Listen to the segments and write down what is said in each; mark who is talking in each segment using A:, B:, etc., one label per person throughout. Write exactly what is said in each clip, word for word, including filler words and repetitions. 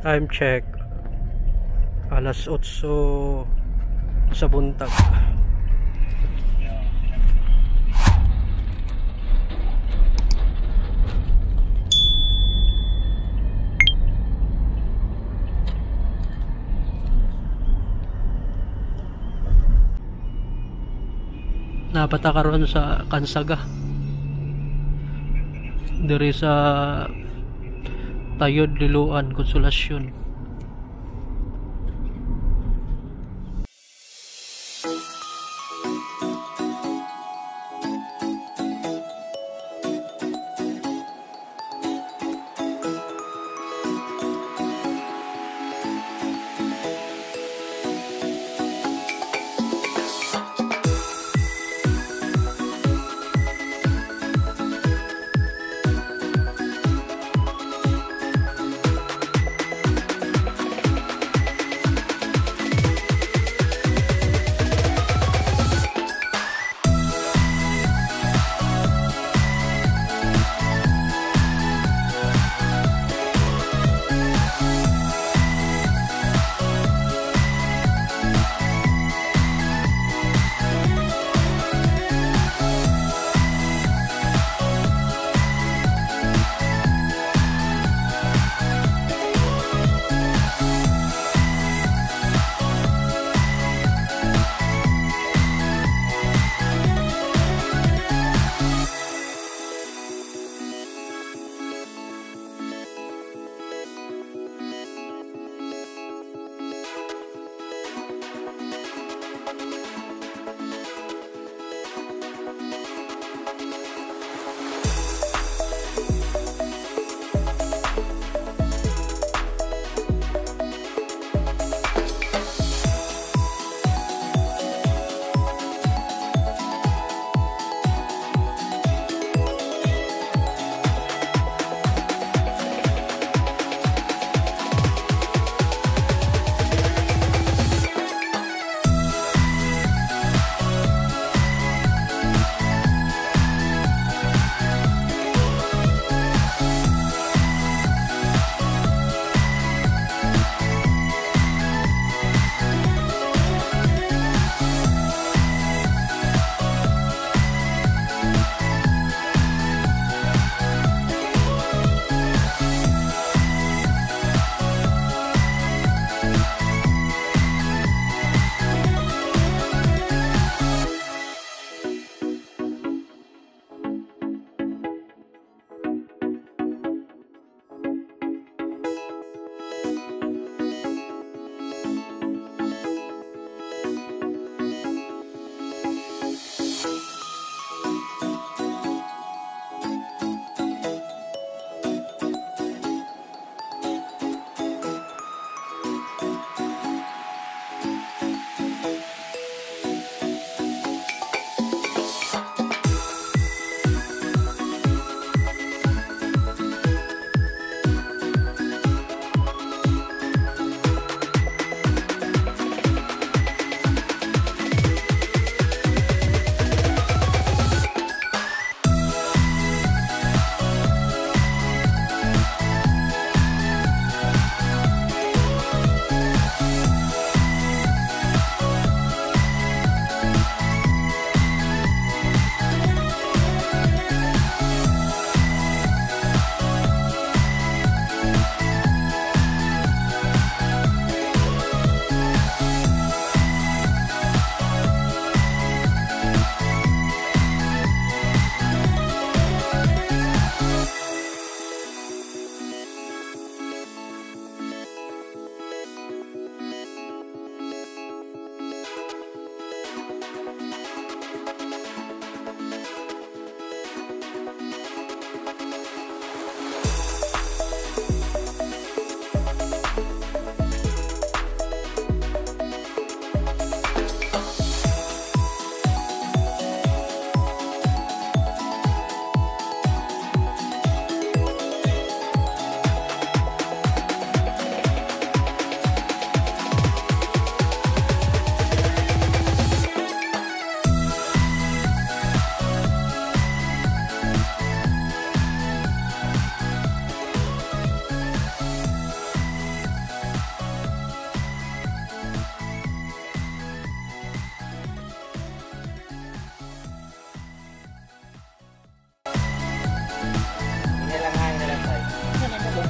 A: Time check alas otso sa buntag. Napata karon sa Kansaga diri sa Tayod Liloan Konsolasyon.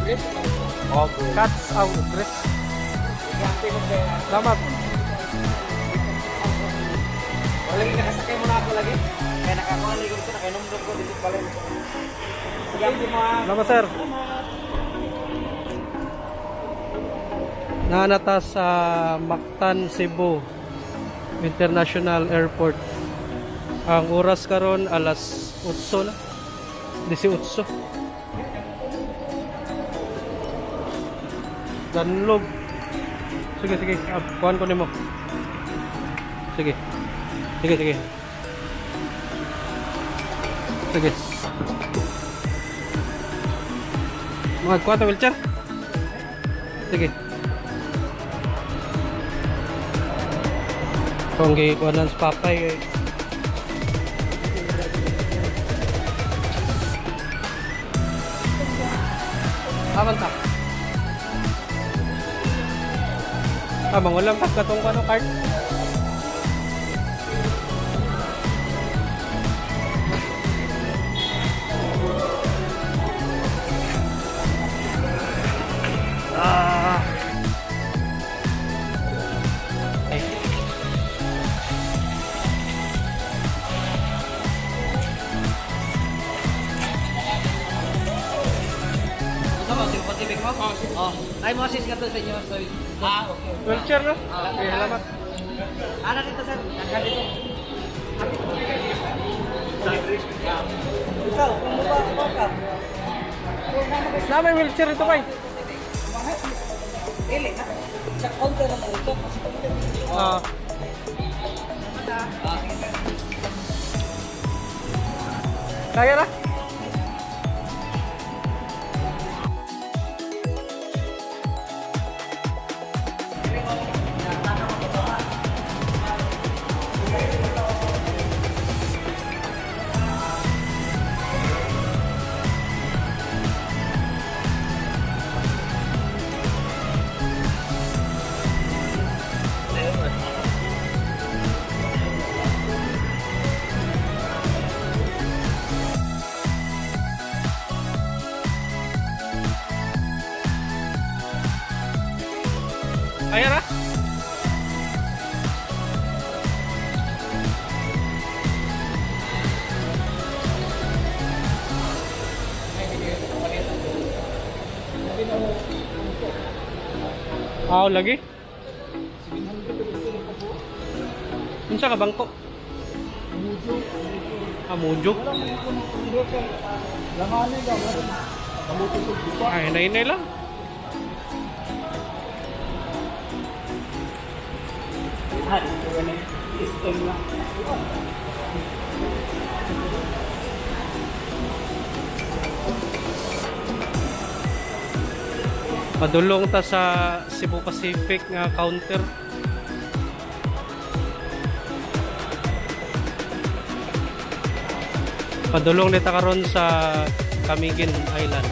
B: Chris?
A: Okay. Cats out, Chris. Salamat.
B: Wala lagi nakasakay mo na ako lagi. Kaya nakakuha ligon ko, nakainom-nom ko dito pala. Sige, di mo.
A: Salamat, sir. Nanata sa Mactan, Cebu International Airport. Ang oras karon alas otso na. eighteen. Danlog. Sige, sige. Ah, kuhan ko nimo. Sige. Sige, sige. Sige. Mga kuha ta wheelchair. Sige. Kung gikuhanan sa papay eh. Aman ta. Ah, mangulang ka katong ano card. Ah. Ay.
B: Pacific mo? Oh, ay mo assist ka to sa inyo. So, ah, okay.
A: Wheelchair no? Okay, salamat.
B: Ana dito sir, nagka dito. Ikaw, kung mo ka?
A: Sama yung wheelchair ito kay.
B: Dili na. Sa counter na dito.
A: Ah. Kaya na? Kaya na? Ah, lagi? Unsa ka bangko? Ah, mujo. Ay, inay-inay lang. Padulong ta sa Cebu Pacific nga counter. Padulong nita karon sa Camiguin Island.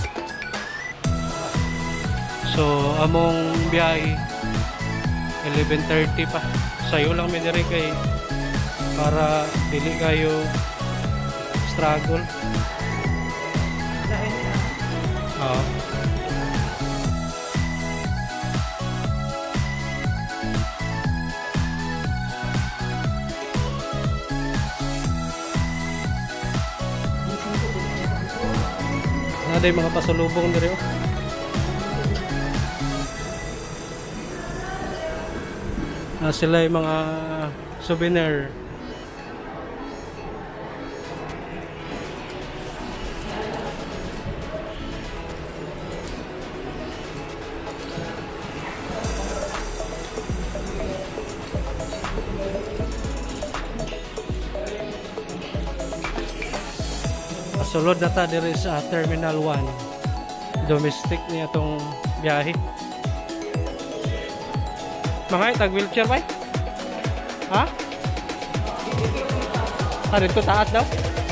A: So among biyahe eleven thirty pa. Sayo lang mi diri kay para dili kayo struggle. Oo. Naday mga pasulubong diri oh. Uh, sila yung mga souvenir. Sulod na ta diri sa Terminal one. Domestic niya itong biyahe. Mga tag wheelchair ba? Ha? Ah, dito taas daw?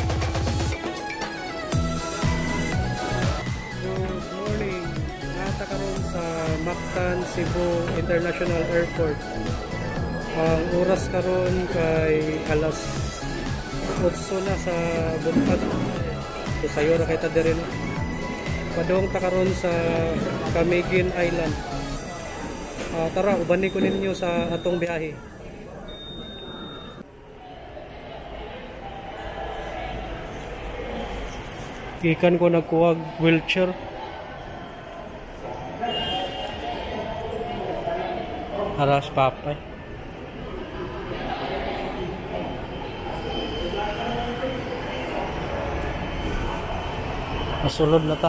A: Good morning. Nasa karon sa Mactan, Cebu International Airport. Ang oras karon kay alas otso na sa buntag. So sayo na kita diri no. Padong takaron sa Camiguin Island. Uh, tara, ubani ko ninyo sa atong biyahe. Ikan ko nagkuwag wheelchair. Aras papay. Masulod na ta.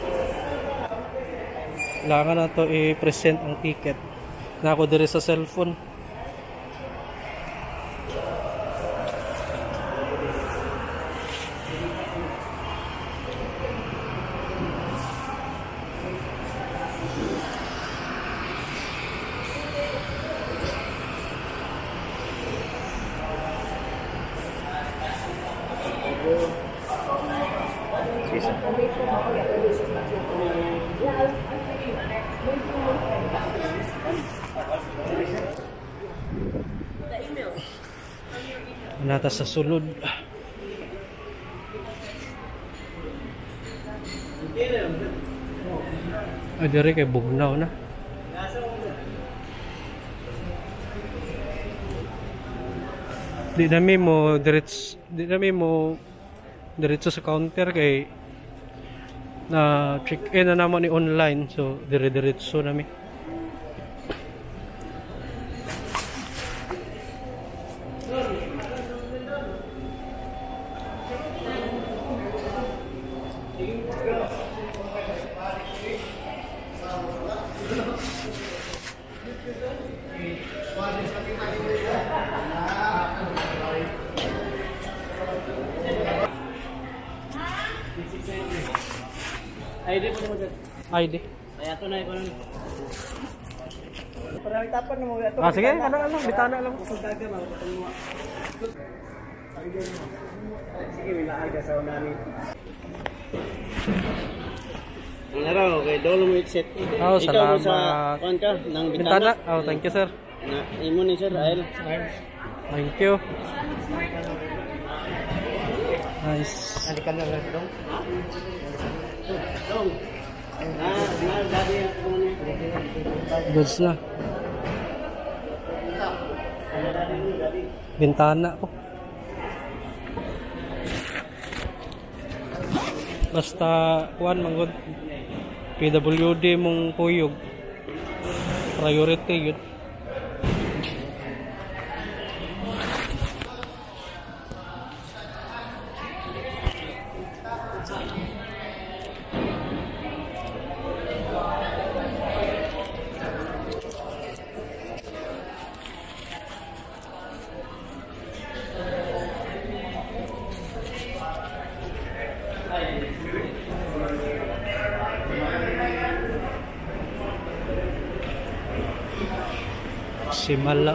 A: Kailangan na to i-present ang ticket. Na ako dire sa cellphone. Nata sa sulod. Ay, dire kay bugnaw na. Di nami mo direts, di nami mo diretso sa counter kay na check in na naman ni online, so dire-diretso nami.
B: I D po mo dyan.
A: I D.
B: Kaya ito na ito na. Parang tapan na mo.
A: Ah, sige, ano ano, bitana lang.
B: Pagdaga mo, patang mo. Sige, may naaga sa unani. Ang araw, kay Dolomite Set.
A: Oh, salamat.
B: Ikaw sa kuhan ka, ng
A: Bintana. Oh, thank you, sir.
B: Na, imo ni sir, Ael.
A: Thank you. Nice.
B: Alikan na lang dong. Dong. Ah, na dadi ako ni.
A: Goods na. Bintana ko. Basta kuan manggod P W D mong kuyog. Priority yun. Simala.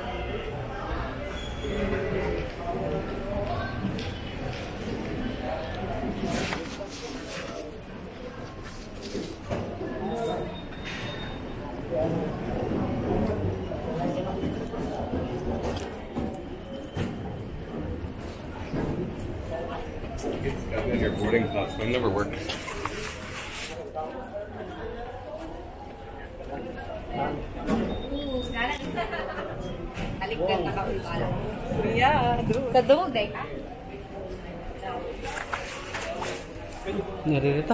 C: Your boarding pass. I've never worked.
D: Aligdan na kami pala. Yeah, kadungog day ka.
A: Naririta.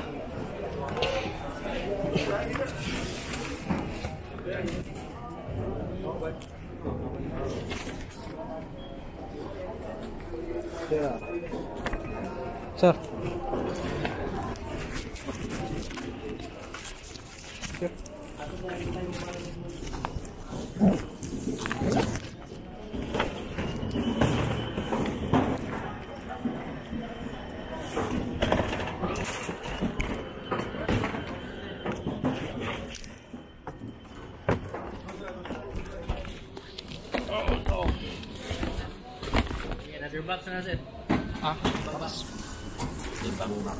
A: Sir.
B: Your box na natin.
A: Ah,
B: Box. Ibang box.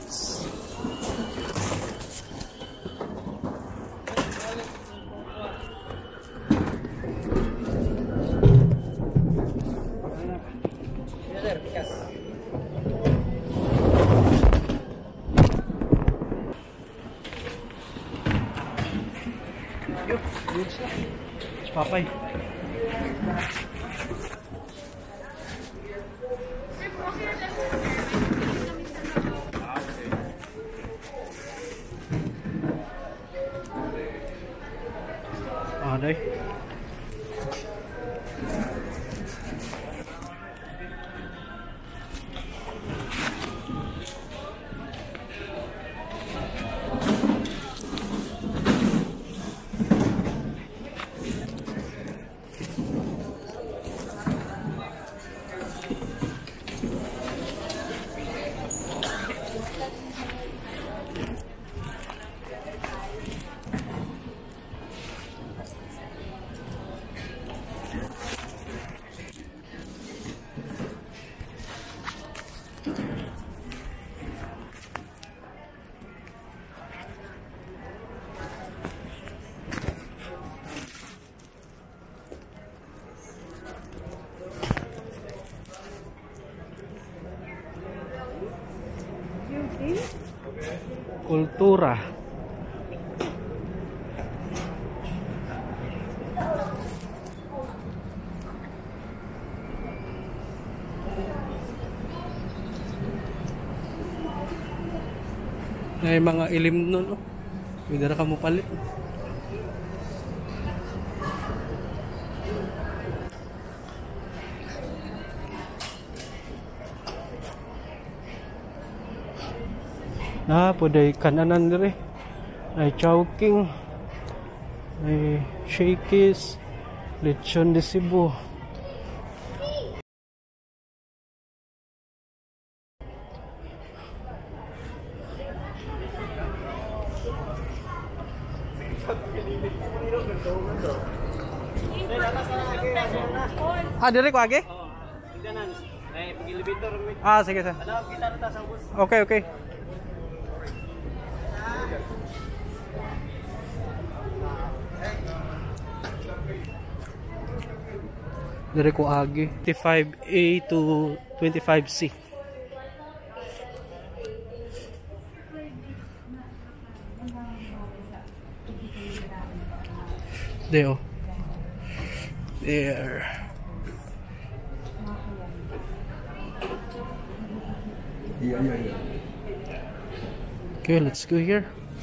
B: Sir, pikas.
A: Goods na. Papay. Ah, day. Kultura. May mga ilim nun, oh. Pwede na ka mo palit. Ah, pwede kananan dire. Ay chowking. Ay shakies. Lechon de Cebu. Ah, dire ko age?
B: Oo. Tingnan. Ay, pag-elevator.
A: Ah, sige sir.
B: Ano, kita na ta sa bus.
A: Okay, okay. Dire ko agi. twenty-five A to twenty-five C. There. There.
C: Yeah, yeah, yeah.
A: Okay, let's go here.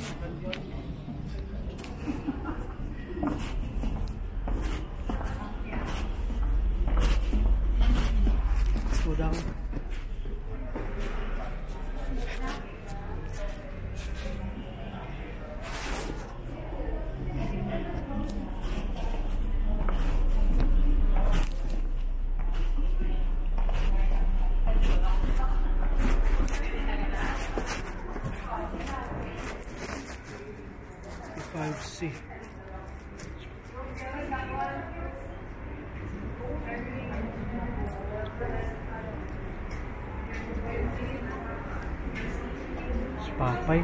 A: Let's go down. five C. Papay.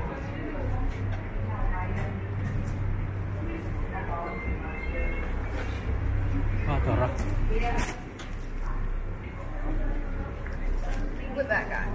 A: Ah, tara.
D: With that guy.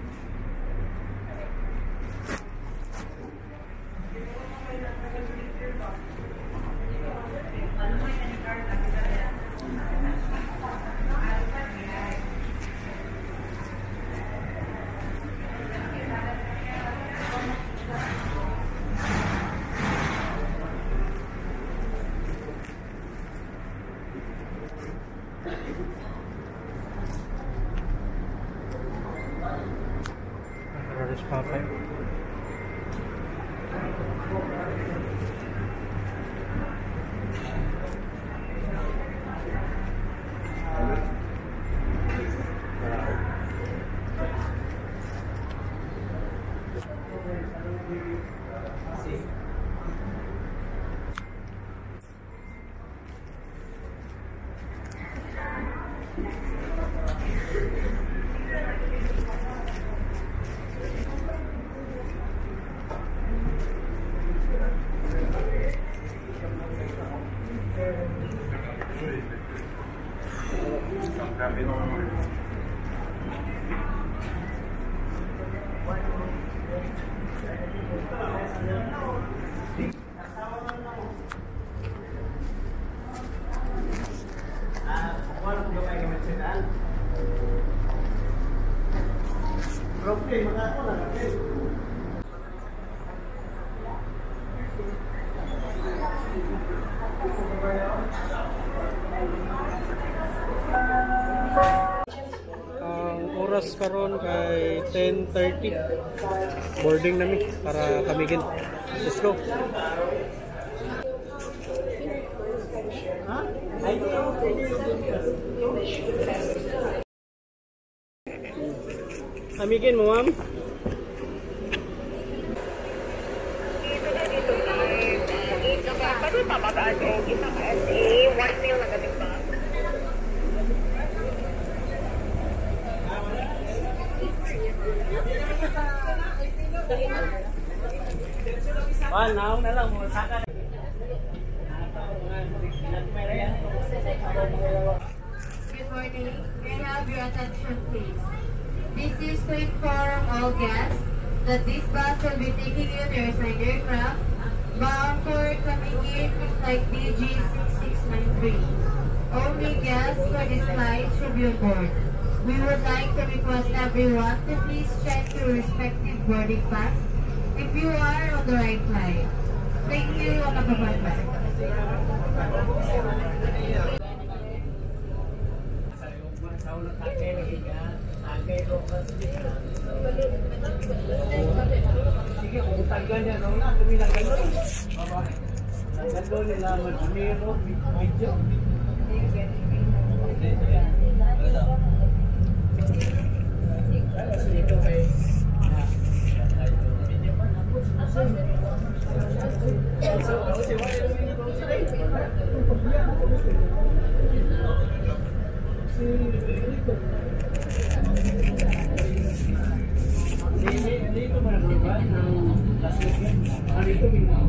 A: Where is Papay? karon kay ten thirty. Boarding nami para kamigin. Let's go. Kamigin mo, ma'am.
E: Pwede pabagaan o isang S A, one meal na gabi pa.
B: Ah, now na lang mo saka.
F: Good morning. May I have your attention, please? This is to inform all guests that this bus will be taking you to your assigned aircraft bound for coming in flight D G six six nine three. Only guests for this flight should be on board. We would like to request everyone to please check your respective boarding pass if you are on the right flight. Thank you, Ana Papapa.
B: Sige, kung tagal niya nung na, tumilang gano'n. Gano'n nila mag-miro, medyo. Dito kay dito mo na ba ng plastic? Ah, dito dito.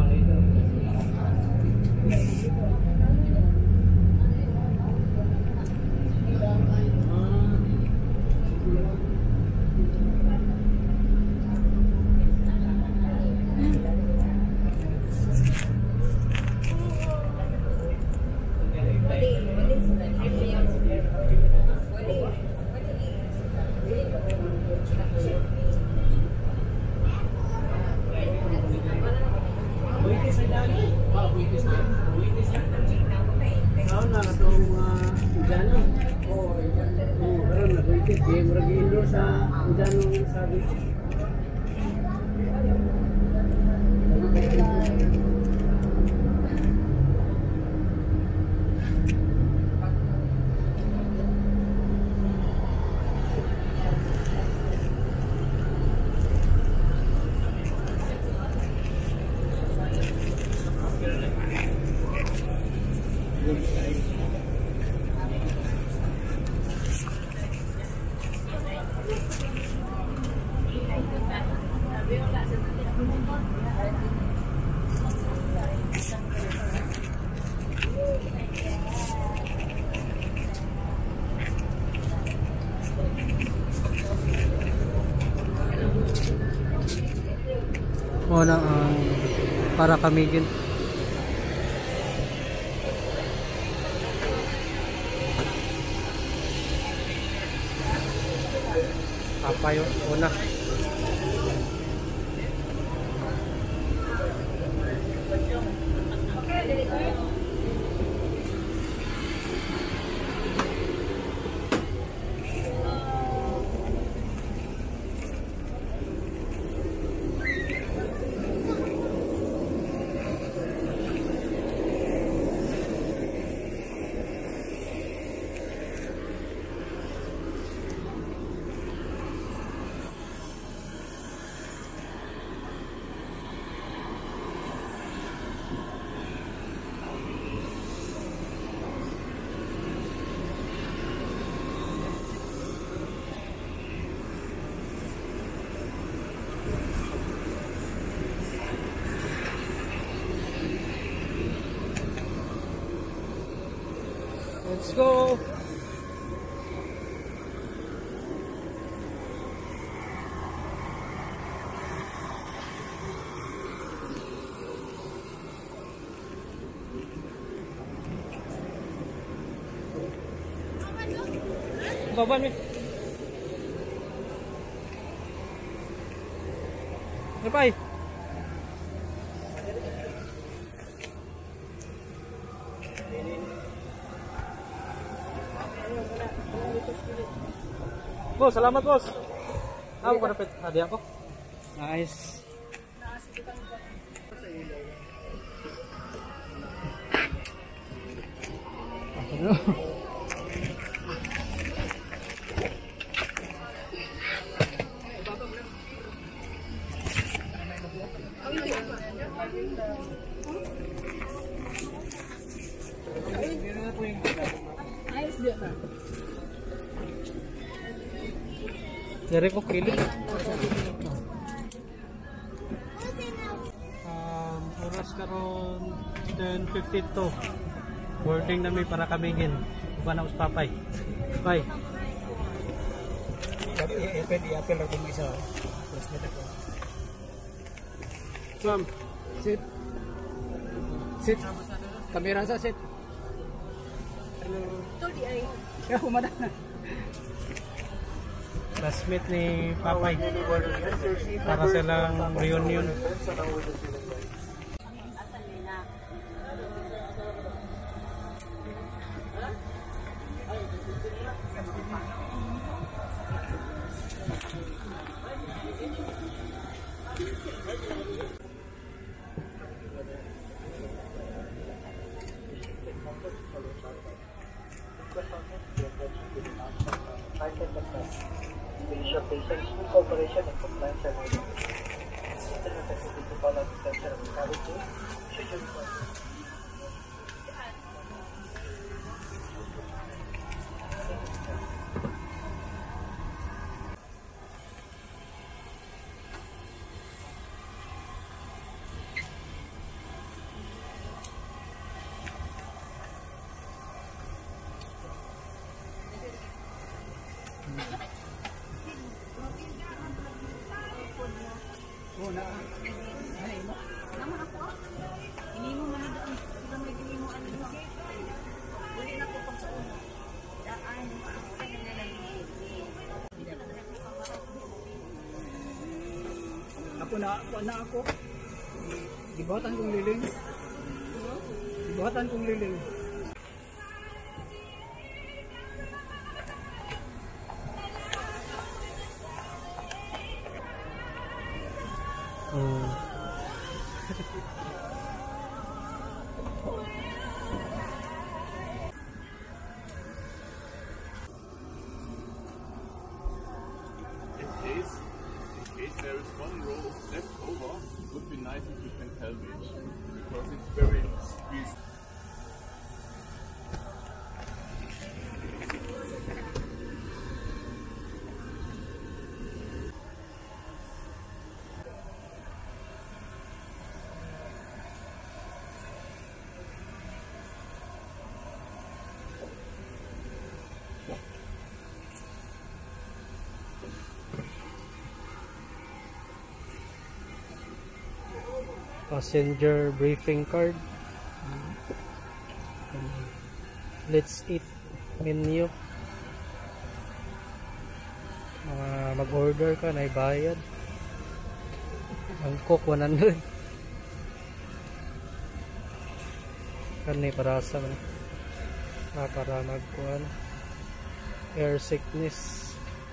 A: Wala ang para kamigin. Papayo una. Let's go. Baba nih. Lepai. Boss, salamat boss. Ako ko napit. Adi ako. Nice. Ano? Dari ko kilit. Um, oras karon ten fifty-two. Boarding na may para kamingin. Iba na uspapay. Bye.
B: I-apel, i-apel ako mo isa.
A: Ma'am.
B: Sit. Sit. Kamera sa sit.
D: Ito di ay.
B: Kaya kumada na.
A: Classmate ni Papay. Para silang reunion.
B: Patients, cooperation and compliance are needed. System of facility to follow the censor of authority should you require. Ako na, ako na ako. Dibuhatan kong liling. Dibuhatan kong liling.
A: Hmm.
G: There is one row left over. It would be nice if you can tell me, because it's very squeezed.
A: Passenger briefing card. Let's eat menu. Mga mag-order ka na ibayad. Ang cook one hundred. Kani para sa ah, para magkuhan air sickness.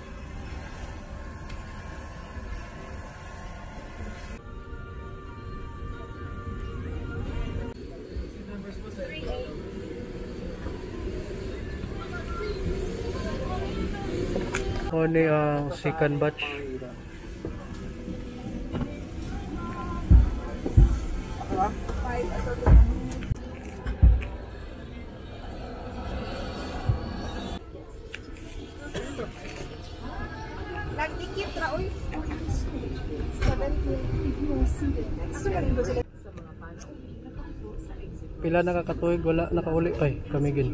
A: O ni ang second batch.
D: Nagdikit ra oy.
A: Pila nakakatuig wala nakauli ay kamigin.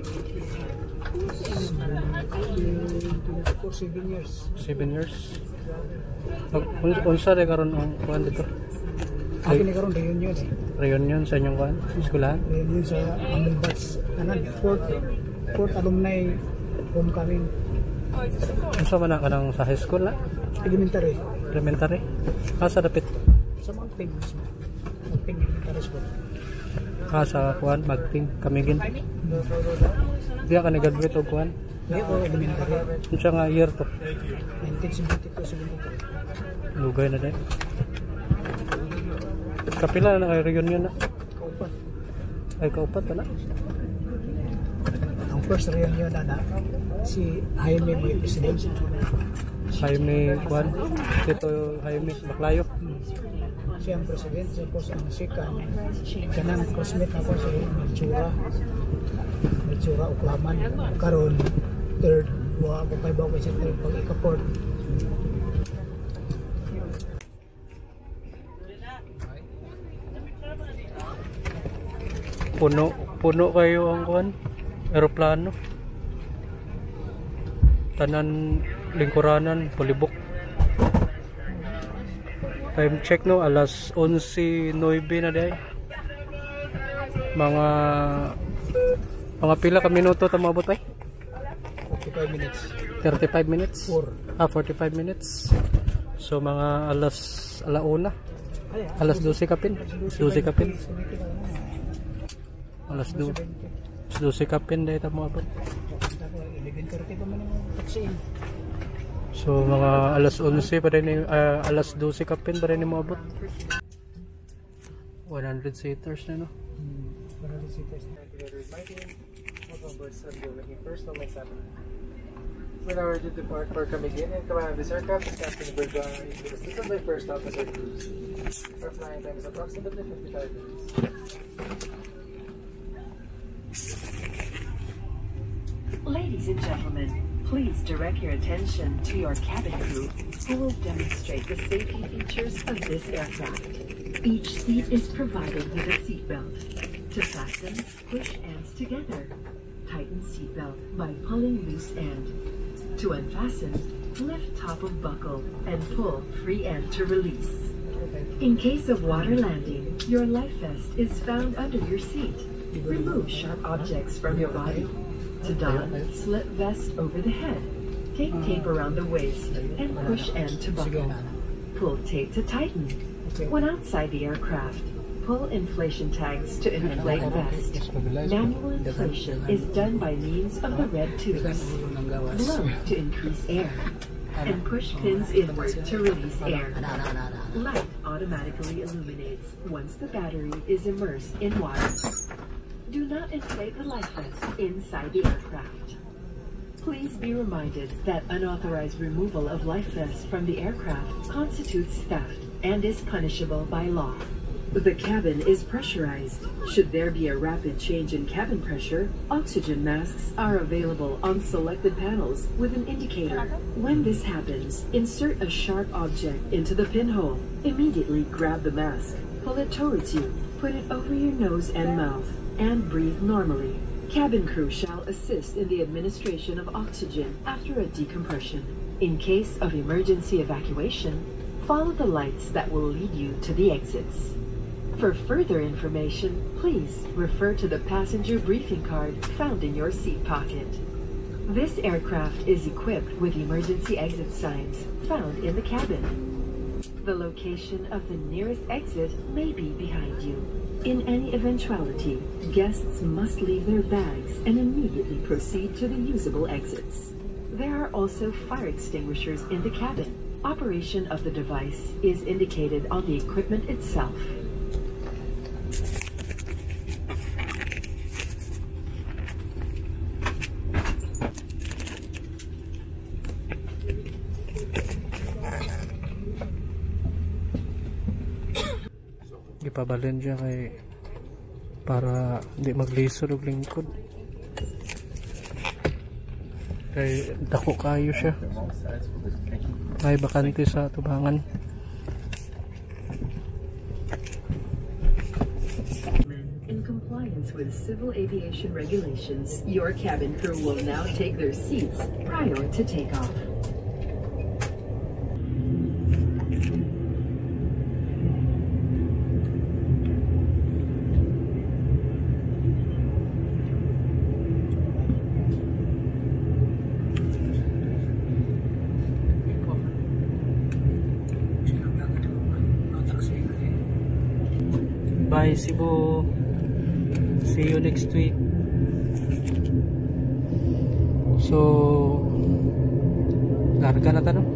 B: For seven years.
A: seven years. Pag unsa rin karon ang kuan dito?
B: Ako ni karon reunion.
A: Reunion sa inyong kuan? Eskwelahan?
B: Reunion sa Amel Batch. Kanan fourth fourth alumni homecoming.
A: Unsa man na kanang sa high school na?
B: Elementary.
A: Elementary? Ah, sa dapit?
B: Sa Magping. Magping Elementary School.
A: Ah, sa kuan? Magting? Kamigin? Diya ka nag-graduate o kuan?
B: Kaya ko elementary.
A: Ano siya nga year to?
B: nineteen seventy-two sa Bulukan.
A: Lugay na dahil. Kapila na kay reunion na?
B: Kaupat.
A: Ay, kaupat na.
B: Ang first reunion na na si Jaime may president.
A: Jaime Juan. Ito Jaime Baclayo.
B: Siya ang president. Tapos ang second kanang cosmet ako si Melchura. Melchura Uklaman. Karon third. Buha ako kay Bawa sa third pag ikaport.
A: Puno, puno kayo ang kuan, eroplano. Tanan lingkuranan, palibok. Time check no, alas onse nueve na day. Mga mga pila ka minuto ta maabot ay?
B: forty-five minutes.
A: thirty-five minutes?
B: Four.
A: Ah, forty-five minutes. So mga alas alauna. Alas dose kapin. dose kapin. Alas do. dose kapin dahil ta mo abot.
B: eleven thirty pa man ang taxi.
A: So mga alas onse pa rin uh, alas dose kapin pa rin mo abot. one hundred seaters na no.
B: Hmm. one hundred seaters.
H: When I were to depart for Camiguin and command of this aircraft is Captain Vergara is assisted by First Officer Cruz. Our flying time is approximately fifty-five minutes.
I: Ladies and gentlemen, please direct your attention to your cabin crew who will demonstrate the safety features of this aircraft. Each seat is provided with a seatbelt. To fasten, push ends together. Tighten seatbelt by pulling loose end. To unfasten, lift top of buckle and pull free end to release. In case of water landing, your life vest is found under your seat. Remove sharp objects from your body. To don, slip vest over the head. Take tape around the waist and push end to buckle. Pull tape to tighten. When outside the aircraft, pull inflation tags to inflate vest. Manual inflation is done by means of the red tubes. Blow to increase air. And push pins inward to release air. Light automatically illuminates once the battery is immersed in water. Do not inflate the life vest inside the aircraft. Please be reminded that unauthorized removal of life vests from the aircraft constitutes theft and is punishable by law. The cabin is pressurized. Should there be a rapid change in cabin pressure, oxygen masks are available on selected panels with an indicator. When this happens, insert a sharp object into the pinhole. Immediately grab the mask, pull it towards you, put it over your nose and mouth, and breathe normally. Cabin crew shall assist in the administration of oxygen after a decompression. In case of emergency evacuation, follow the lights that will lead you to the exits. For further information, please refer to the passenger briefing card found in your seat pocket. This aircraft is equipped with emergency exit signs found in the cabin. The location of the nearest exit may be behind you. In any eventuality, guests must leave their bags and immediately proceed to the usable exits. There are also fire extinguishers in the cabin. Operation of the device is indicated on the equipment itself.
A: Ipabalin siya kay para hindi maglisod og lingkod kay dako kayo siya, may bakante sa tubangan.
I: In compliance with civil aviation regulations, your cabin crew will now take their seats prior to takeoff.
A: Bye Cebu. See you next week. So larga na tanong.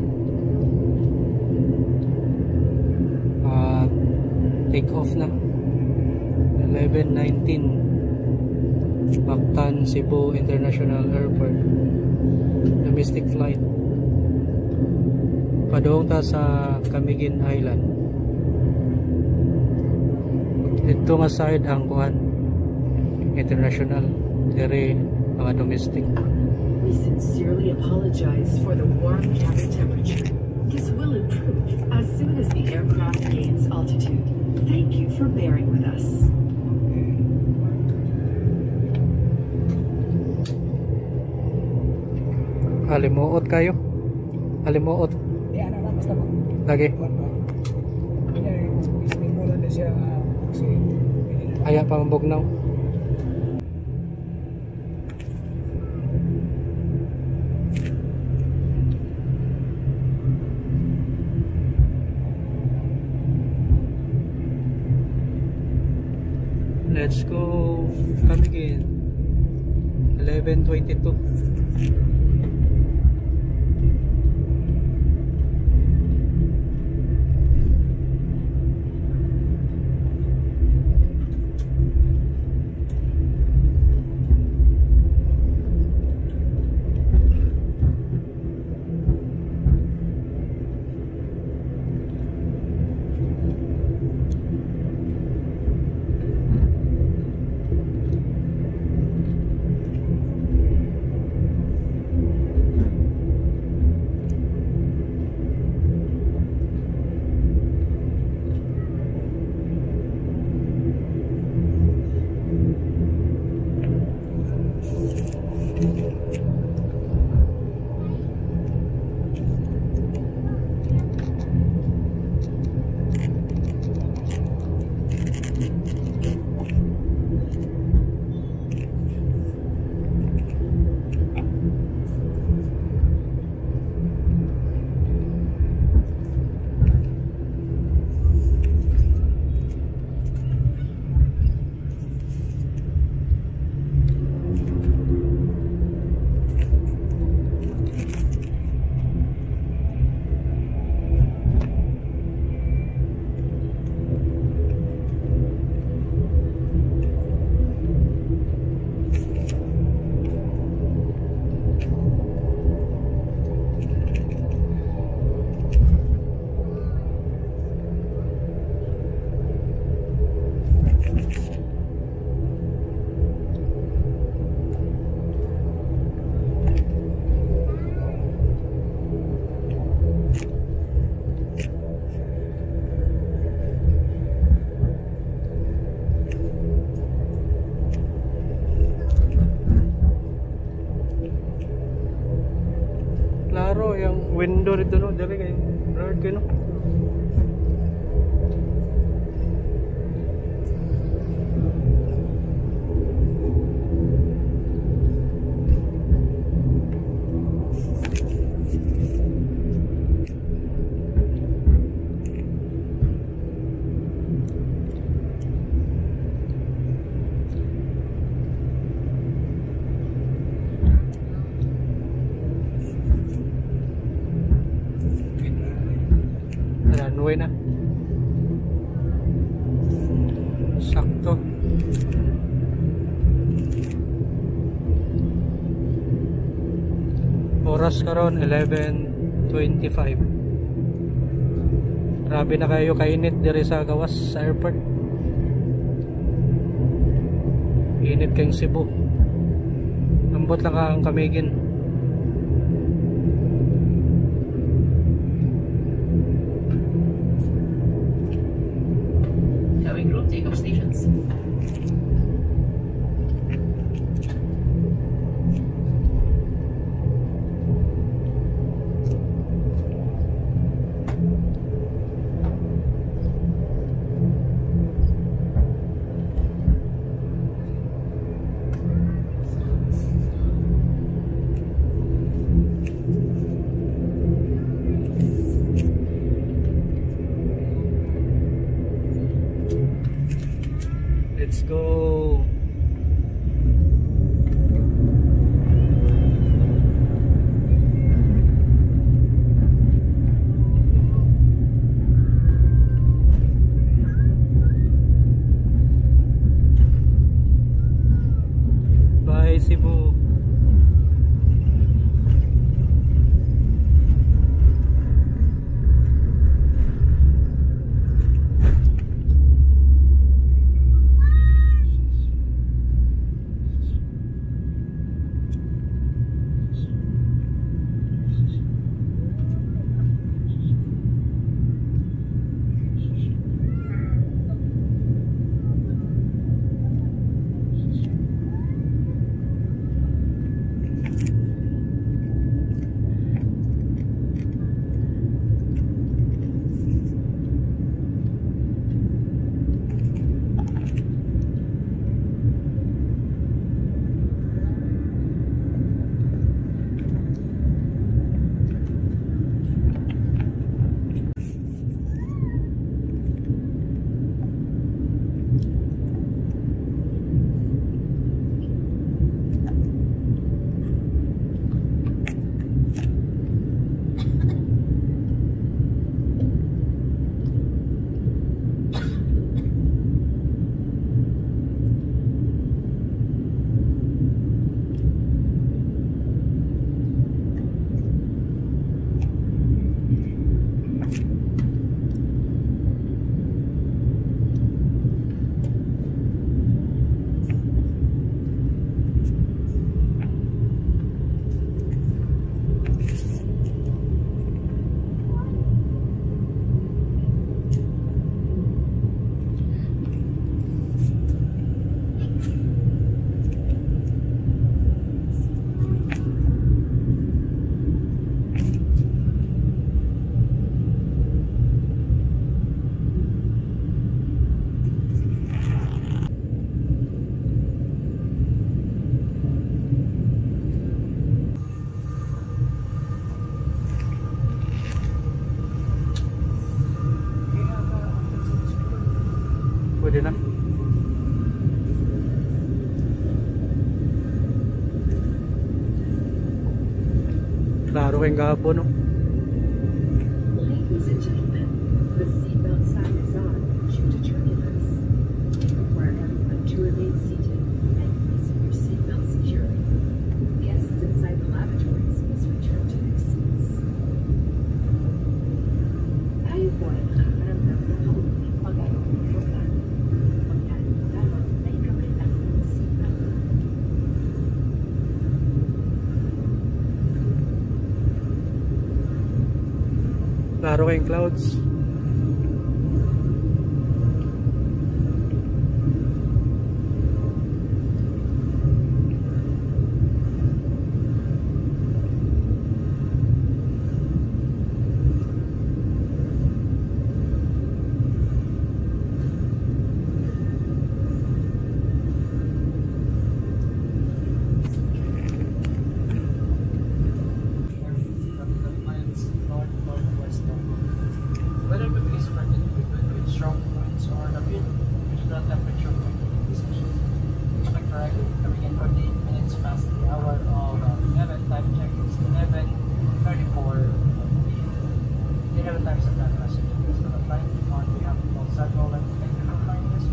A: Uh, take off na. eleven nineteen Mactan Cebu International Airport. Domestic flight. Padong ta sa Camiguin Island. Dito nga side ang kuan international, dire mga domestic.
I: We sincerely apologize for the warm cabin temperature. This will improve as soon as the aircraft gains altitude. Thank you for bearing with us.
A: Alimuot kayo. Alimuot.
B: Di ana na basta mo.
A: Lagi.
B: Kanya isning mo lang na siya kasi
A: Aya pang bugnaw. Let's go. Come again. eleven twenty-two. Klaro yung window dito no, dali kayo. Blurred kayo no. Runway na. Sakto. Oras karon eleven twenty-five. Grabe na kayo kainit diri sa gawas sa airport. Init kayong Cebu. Ambot lang ka ang Camiguin.
I: Takeoff stations.
A: Let's go. Pwede na. Klaro kayong gahapon, no?
I: Ladies and gentlemen, the seatbelt sign is on due to turbulence. We require everyone to remain seated and fasten your seatbelt securely. Guests inside the lavatories must return to their seats. Tayo po ay nakakaramdam ng mabuting pag-aaral ng lugar. Pagkalimutaman na ikaw ay ng seatbelt.
A: Klaro kayong clouds.
H: Whether the place is pregnant with strong winds or a bit regional temperature decisions. Expect arrival coming in forty-eight minutes past the hour of uh, eleven. Time check is eleven thirty-four. eleven times of that passengers for the flight on behalf of all Central and Technical Finance.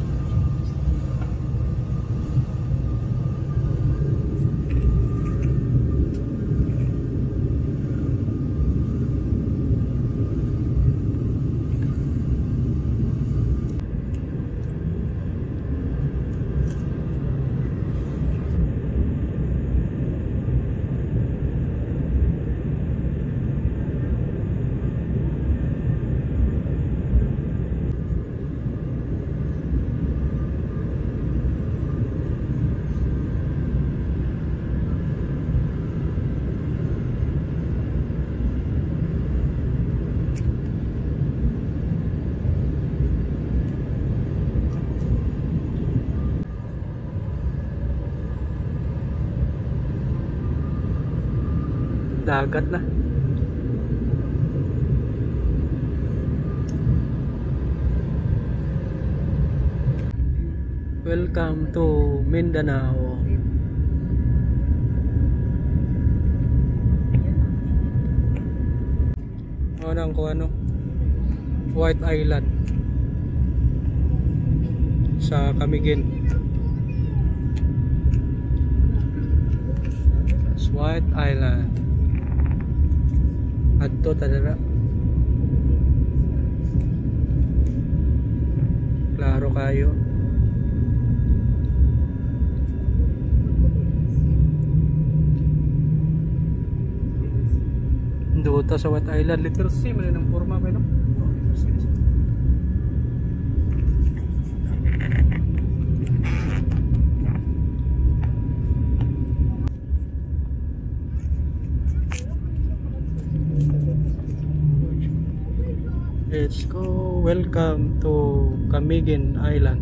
A: Dagat na. Welcome to Mindanao. O nang kung ano, White Island sa Camiguin. White Island. Adto tadara. Klaro kayo. Duta sa White Island. Letter C man ang forma pa no. Let's go. Welcome to Camiguin Island.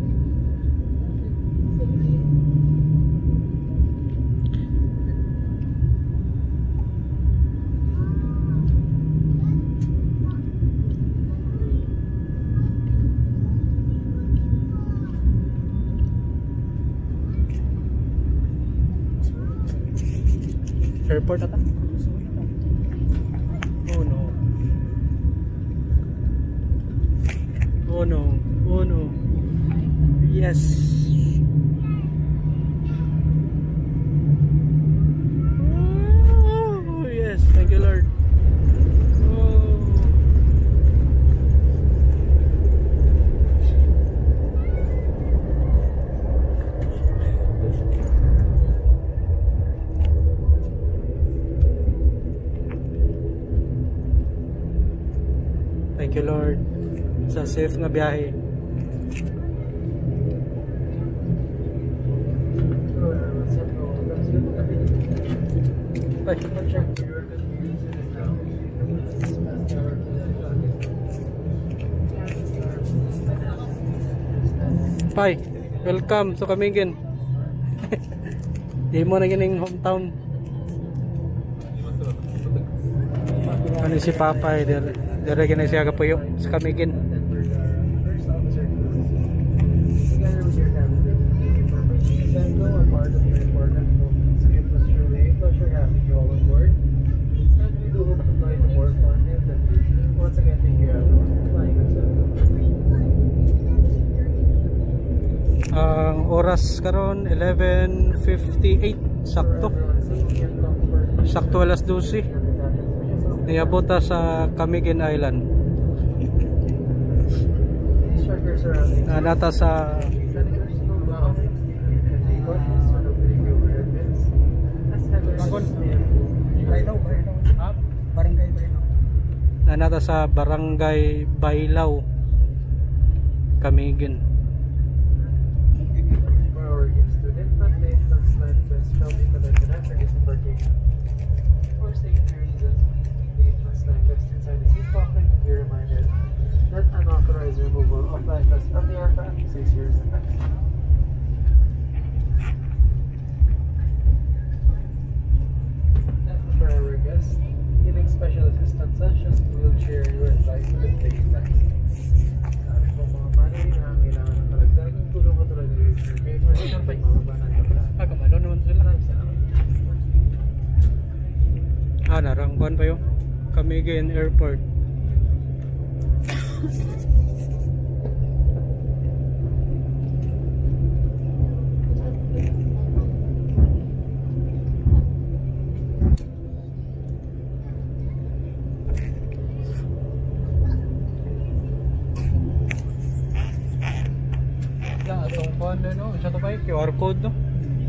A: Airport ata? Oh no. Oh no, oh no. Yes. Oh yes, thank you Lord. Oh. Thank you Lord sa safe na biyahe. Bye. Bye. Welcome to Camiguin. Di mo na gining hometown. Ano si Papa eh, dire gina siya kapuyo sa Camiguin. Ang oras karon eleven fifty-eight sakto. Sakto alas twelve. Niabot ta sa Camiguin Island. Ah, nata sa
B: Barangay Bailao.
A: na nata sa Barangay Bailao, Camiguin.
H: For safety reasons, the translate just inside the seat pocket. Be reminded that unauthorized removal of life vests from the aircraft is a serious offense. And for our guests, giving special assistance such as wheelchair, you are advised to take taxi. Sabi po mga panay na kailangan ng kalagdagang tulong ko tulad ng wheelchair. Kaya kung saan pa mababa na ito.
A: Ah, kamalo naman sila. Ah, narangkuhan pa yung Camiguin Airport. Lang, atong kuhan na, no? Isa to pa yung Q R code, no?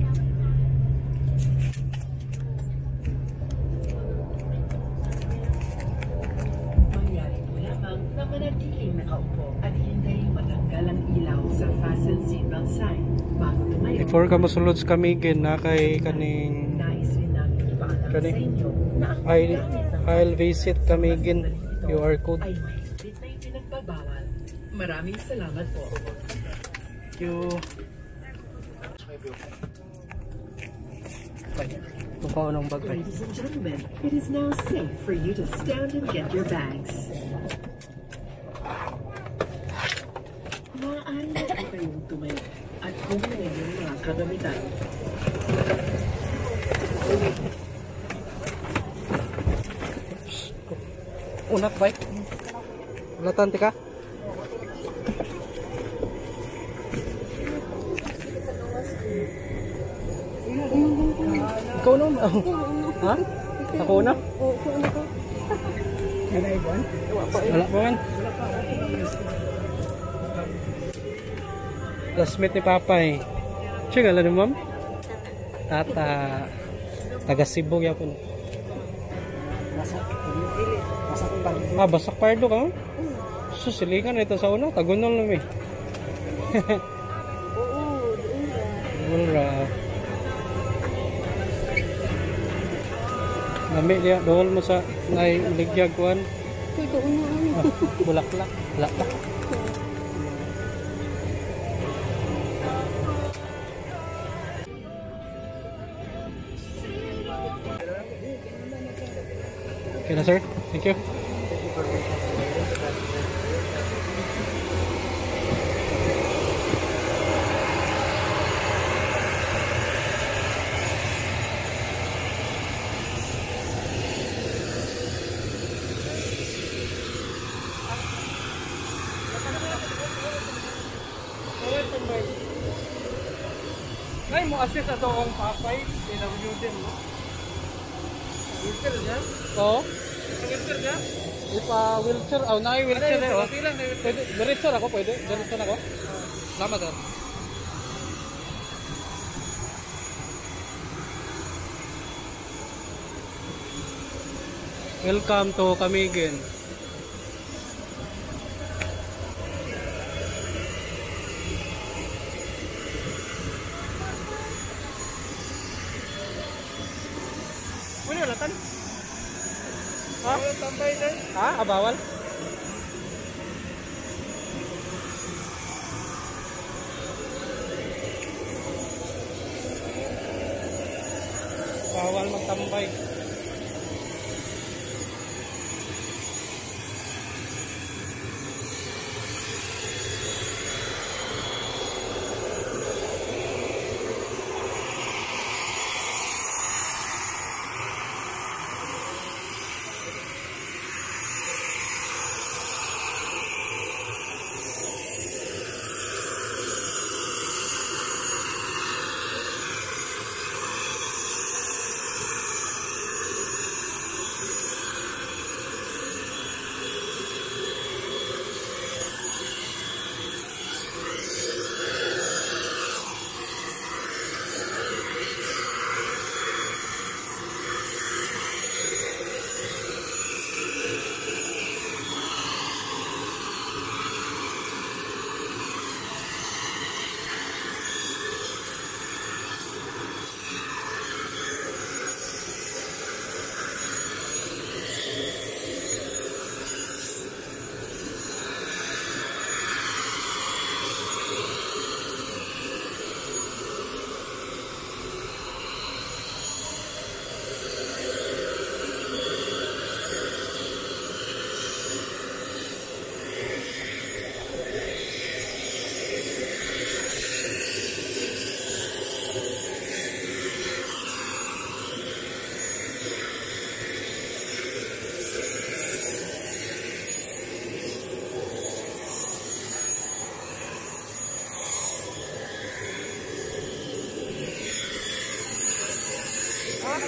I: Mangyari po lamang na manatiling nakaupo at hindi matanggal ang ilaw sa fasten seatbelt sign bago tumayo.
A: Before ka masulod sa Camiguin, na kay kaning
I: Nais rin namin ipaalam
A: Kani?
I: sa inyo na ang
A: I,
I: paggamit ng
A: I'll visit Camiguin Q R code.
I: ay mahigpit na ipinagbabawal. Maraming salamat po.
A: Thank you. Kung paano ang bagay.
I: Ladies and gentlemen, it is now safe for you to stand and get your bags. Maaari na po kayong tumayo at kunin yung mga kagamitan.
A: Unak ba? Ulatan tika? Ikaw na? Ha? Ako na?
B: Yan ay buwan.
A: Wala pa man. Classmate ni Papa eh. Siya gala ni Ma'am? Tata. Taga Cebu yapon. Ah, Basak Pardo ka? Susilikan na ito sa una. Tagunol na may. Mura. Nami dia dool mo sa nay ligyag kuan. Ah, bulaklak, bulaklak. Okay na sir. Thank you. Nay mo assist ato ang papay P W din mo. Wheelchair niya? Oo. Wheelchair niya? Ipa wheelchair. Oh, na wheelchair eh. Oh. Pwede, diretso ako pwede. Diretso na ako. Salamat sir. Welcome to Camiguin. Pwede ulatan? Ha? Ha? Ah, bawal? Bawal magtambay.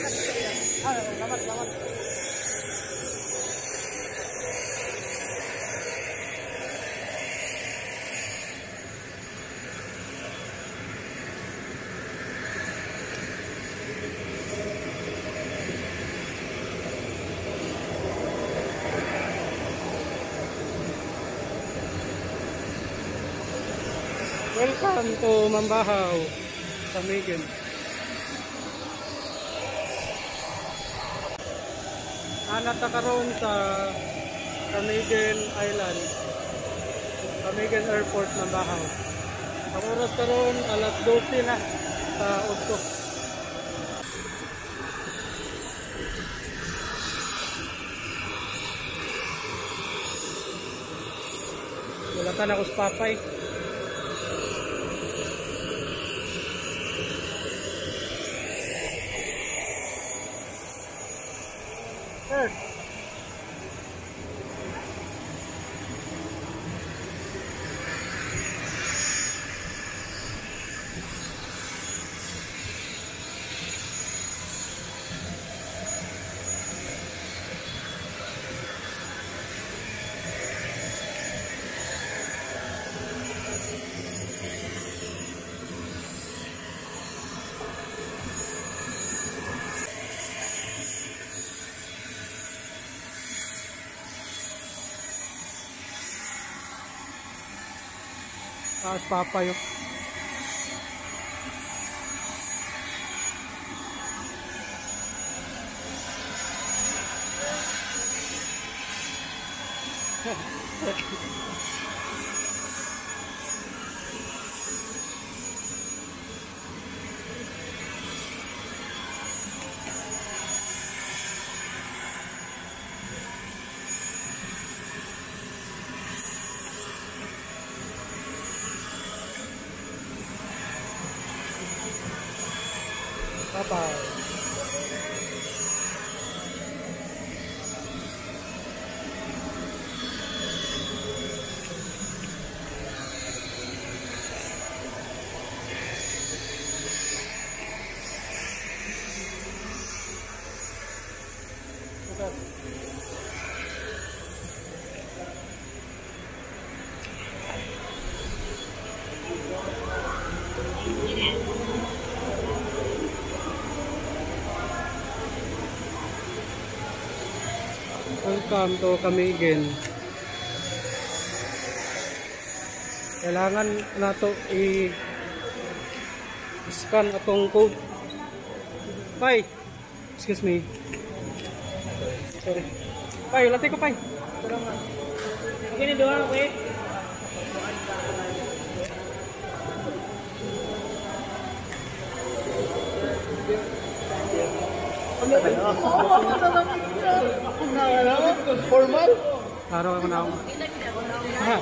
A: Welcome to Mambahaw, Camiguin. Anak ta karon sa Camiguin Island, Camiguin Airport, Mambahaw. Ang oras karon alas dose na sa Otto. Wala ka na ako sa Papay. Sir. Ah, Papa yun. Papa. Welcome to Camiguin. Kailangan nato i-scan atong code. Pai, excuse me. Sorry. Pai, latay ko pai. Salamat. Okay ni doon, okay?
B: Formal?
A: Araw ako na ako. Ha?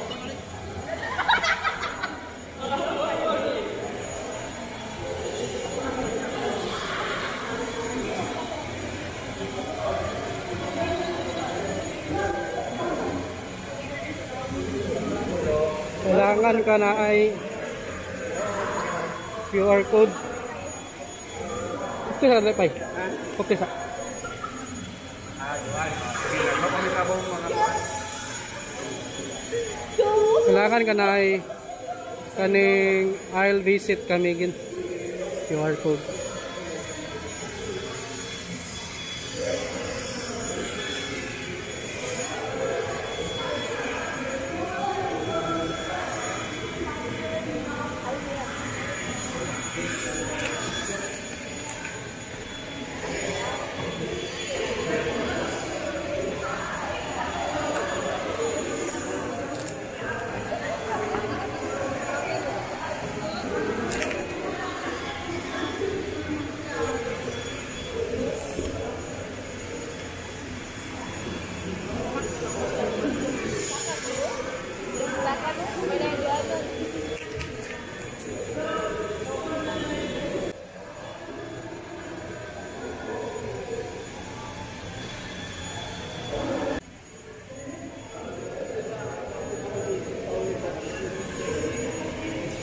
A: Kailangan ka na ay Q R code. Ito sa repay. Okay sa. Kailangan ka na ay kaning I'll visit Camiguin Q R code.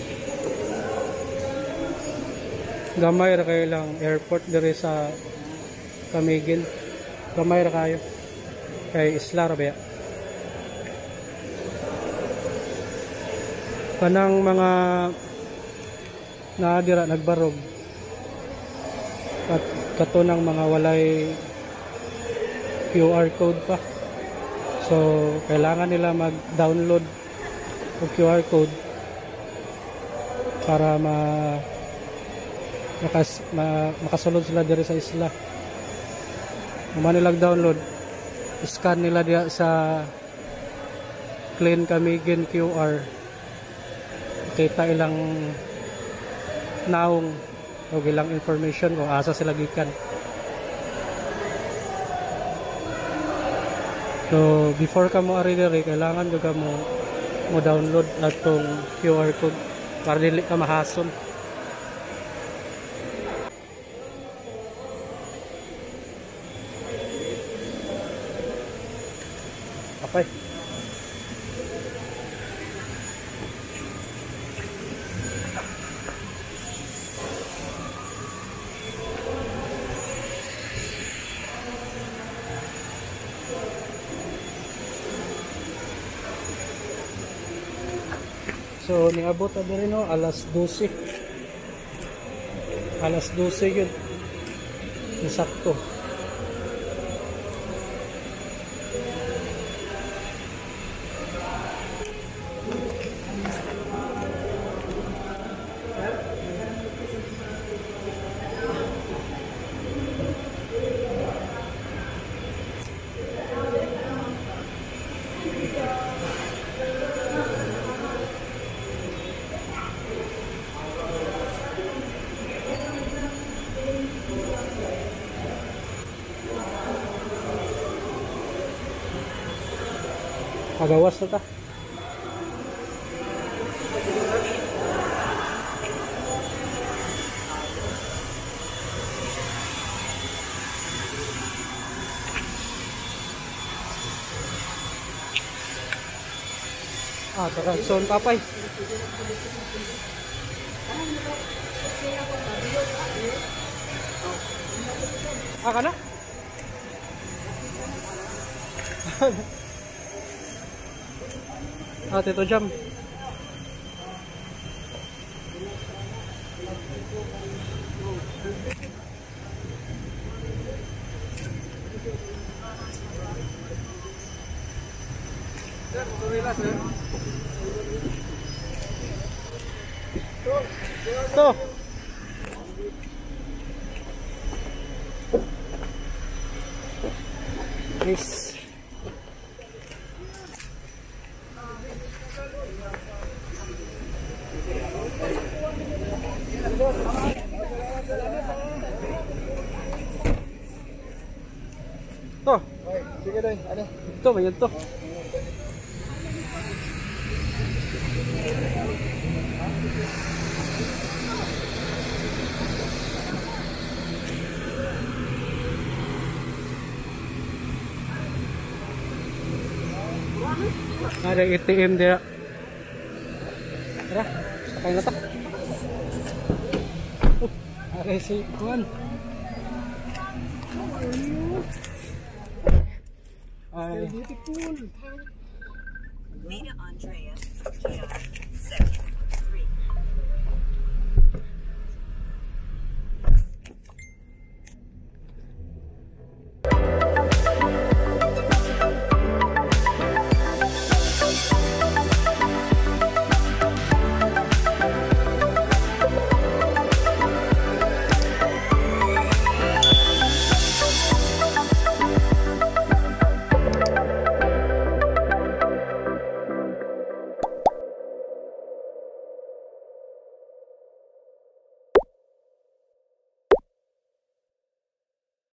A: Gamay ra kay lang airport dire sa Kamigin. Gamay ra kayo. Kay isla ra ba? Kanang mga naadira nagbarog. Kat katunang mga walay Q R code pa. So kailangan nila mag-download ng Q R code para ma makas ma, makasulod sila diri sa isla. Kung nilang download, scan nila diya sa Clean Camiguin Q R. Kita ilang naong o ilang information kung asa sila gikan. So before ka mo ari diri, kailangan ka mo mo download atong Q R code para dili ka mahason. Okay. So niabot na rin no, alas dose. Alas dose yun. Sakto. Agawas na ta. Ah, tara, son papay. Ah, kana? Ah, Tito Jam. Ito. Yes. To.
B: Sige doy, ano?
A: Ito, may ito. Ada A T M dia. Tara, sakay na ta. Oh, ada si Juan. Ay.
I: Meta Andreas